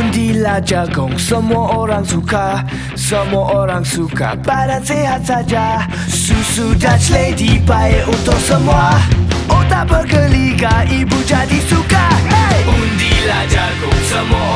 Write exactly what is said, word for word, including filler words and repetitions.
Undilah jagung, semua orang suka. Semua orang suka, badan sehat saja. Susu Dutch Lady baik untuk semua. Otak bergeliga, ibu jadi suka. Hey! Undilah jagung, semua